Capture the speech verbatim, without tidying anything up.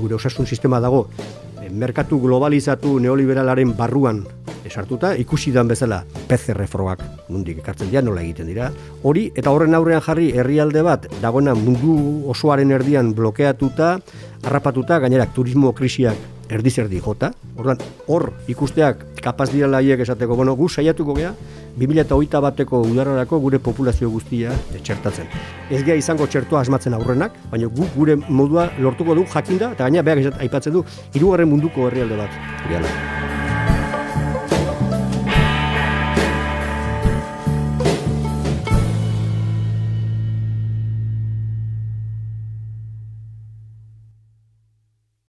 gure osasun sistema dago merkatu globalizatu neoliberalaren barruan esartuta, ikusi dan bezala P C R frogak nondik ekartzen dira, nola egiten dira. Hori, eta horren aurrean jarri herrialde bat dagoena mundu osoaren erdian blokeatuta, harrapatuta, gainerak turismo krisiak erdiz erdi jota. Orduan, hor ikusteak kapaz direla haiek esateko, bueno, gu saiatuko gea, bi mila hogeita bateko udararako gure populazio guztia txertatzen. Ez gea izango txertoa asmatzen aurrenak, baina gu gure modua lortuko du jakinda, eta gaina beak aipatzen du, hirugarren munduko herrialde bat. Gehala.